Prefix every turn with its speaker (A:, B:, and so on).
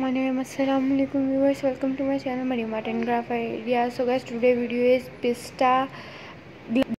A: Assalamualaikum viewers, welcome to my channel Mariam Art and Graph Idea. So guys, today video is pista